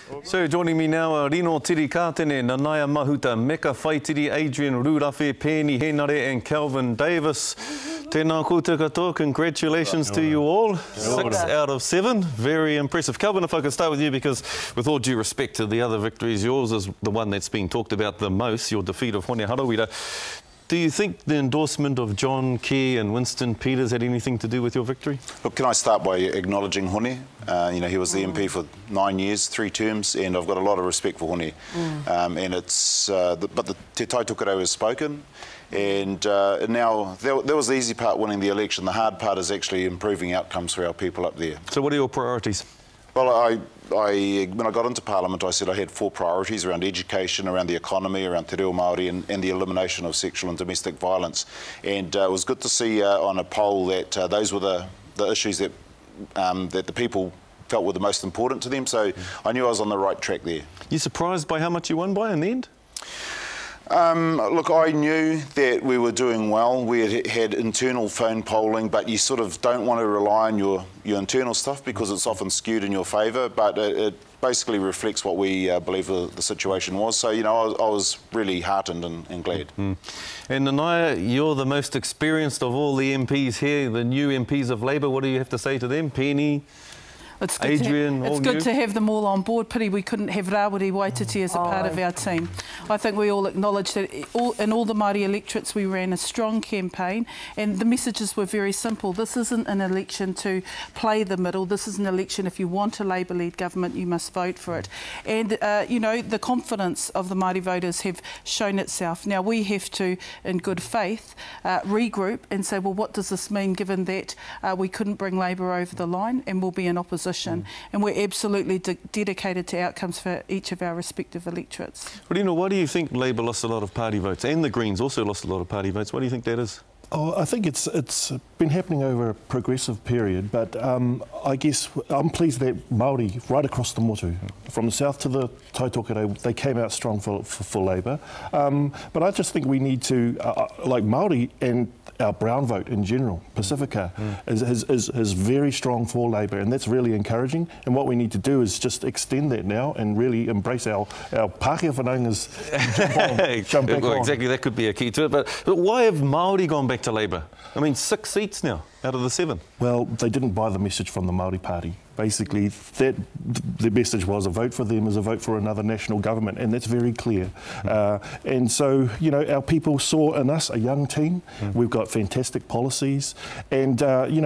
So joining me now, Rino Tiri Kātene, Nanaia Mahuta, Meka Whaitiri, Adrian Rurafe, Penny Henare and Calvin Davis. Tēnā koutou katoa, congratulations to you all. 6 out of 7, very impressive. Calvin, if I could start with you, because with all due respect to the other victories, yours is the one that's been talked about the most, your defeat of Hone Harawira. Do you think the endorsement of John Key and Winston Peters had anything to do with your victory? Look, can I start by acknowledging Hone? He was the MP for 9 years, 3 terms, and I've got a lot of respect for Hone. And it's, but the Te Tai Tokerau has spoken, and now that was the easy part, winning the election. The hard part is actually improving outcomes for our people up there. So what are your priorities? Well, when I got into Parliament, I said I had 4 priorities around education, around the economy, around Te Reo Māori, and the elimination of sexual and domestic violence. And it was good to see on a poll that those were the issues that the people felt were the most important to them. So I knew I was on the right track there. You surprised by how much you won by in the end? Look, I knew that we were doing well. We had internal phone polling, but you sort of don't want to rely on your internal stuff because it's often skewed in your favour, but it basically reflects what we believe the situation was. So, I was really heartened and glad. And Nanaia, you're the most experienced of all the MPs here, the new MPs of Labour. What do you have to say to them? Penny? It's good, Adrian, it's good to have them all on board. Pity we couldn't have Rawiri Waititi as a part of our team. I think we all acknowledge that in all the Māori electorates we ran a strong campaign, and the messages were very simple. This isn't an election to play the middle. This is an election, if you want a Labour-led government, you must vote for it. And, the confidence of the Māori voters have shown itself. Now, we have to, in good faith, regroup and say, well, what does this mean, given that we couldn't bring Labour over the line and we'll be in opposition? And we're absolutely dedicated to outcomes for each of our respective electorates. Rino, why do you think Labour lost a lot of party votes? And the Greens also lost a lot of party votes. Why do you think that is? Oh, I think it's been happening over a progressive period, but I guess I'm pleased that Māori, right across the motu, from the south to the Tai Tokerau, they came out strong for Labour. But I just think we need to, like Māori and our brown vote in general, Pacifica, is very strong for Labour, and that's really encouraging. And what we need to do is just extend that now and really embrace our Pākehā whanaungas jump back on. Exactly, that could be a key to it. But why have Māori gone back to Labour? I mean, 6 seats now out of the 7. Well, they didn't buy the message from the Māori Party. Basically, the message was a vote for them is a vote for another national government, and that's very clear. And so, our people saw in us a young team. We've got fantastic policies, and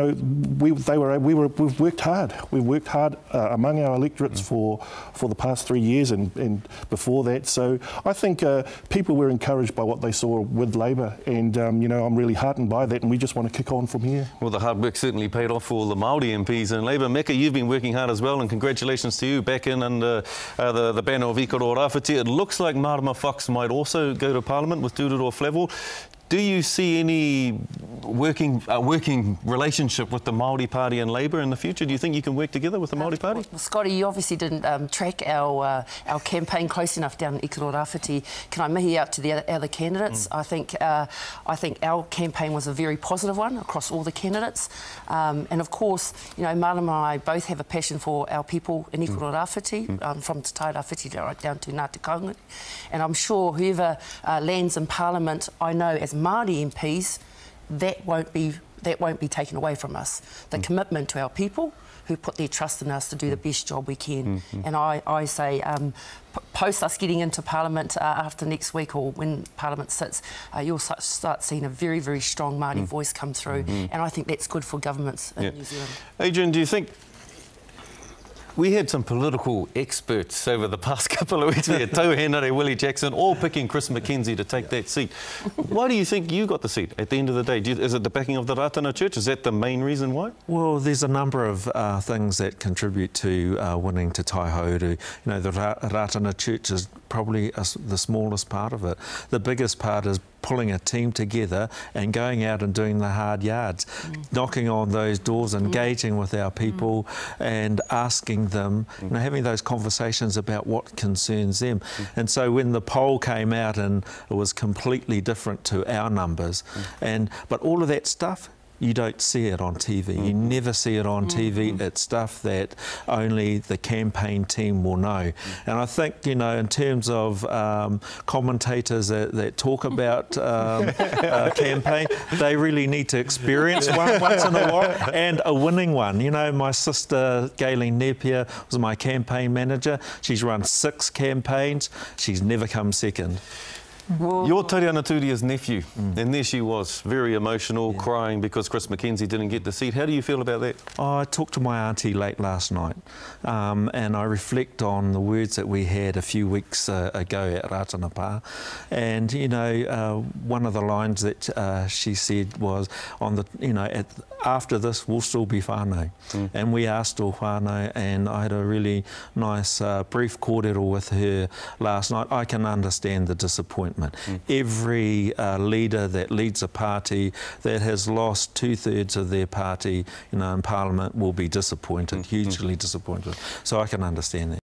we've worked hard. We've worked hard among our electorates for the past 3 years and before that. So I think people were encouraged by what they saw with Labour, and I'm really heartened by that, and we just want to kick on from here. Well, the hard work certainly paid off for all the Māori MPs in Labour. Meka, you've been working hard as well, and congratulations to you back in under the banner of Ikaro Rāwhiti. It looks like Marama Fox might also go to Parliament with Tūroro Flavell. Do you see any working relationship with the Māori Party and Labour in the future? Do you think you can work together with the Māori Party? Well, Scotty, you obviously didn't track our campaign close enough down in Ikaro Rāwhiti. Can I mihi out to the other candidates? I think our campaign was a very positive one across all the candidates. And of course, Marama and I both have a passion for our people in Ikaro Rāwhiti, from Te Tai Rāwhiti right down to Ngāti Kaunga. And I'm sure whoever lands in Parliament, I know as Māori MPs, that won't be taken away from us. The commitment to our people who put their trust in us to do the best job we can. And I say, post us getting into Parliament after next week, or when Parliament sits, you'll start seeing a very, very strong Māori voice come through. And I think that's good for governments in New Zealand. Adrian, do you think... We had some political experts over the past couple of weeks. We had Tau Henare, Willie Jackson, all picking Chris Mackenzie to take that seat. Why do you think you got the seat at the end of the day? Is it the backing of the Ratana Church? Is that the main reason why? Well, there's a number of things that contribute to winning Te Tai Hauru. The Ratana Church is probably the smallest part of it. The biggest part is pulling a team together and going out and doing the hard yards, knocking on those doors, engaging with our people and asking them, having those conversations about what concerns them. And so when the poll came out and it was completely different to our numbers, but all of that stuff you don't see it on TV. You never see it on TV. It's stuff that only the campaign team will know. And I think, you know, in terms of commentators that talk about campaign, they really need to experience one once in a while, and a winning one. You know, my sister, Gayleen Napier, was my campaign manager. She's run 6 campaigns. She's never come second. You're Tariana Turia's nephew, and there she was, very emotional, crying because Chris Mackenzie didn't get the seat. How do you feel about that? I talked to my auntie late last night, and I reflect on the words that we had a few weeks ago at Ratanapa. And, you know, one of the lines that she said was, after this, we'll still be whānau. And we are still whānau, and I had a really nice brief kōrero with her last night. I can understand the disappointment. Every leader that leads a party that has lost 2/3 of their party, you know, in Parliament will be disappointed, hugely disappointed. So I can understand that.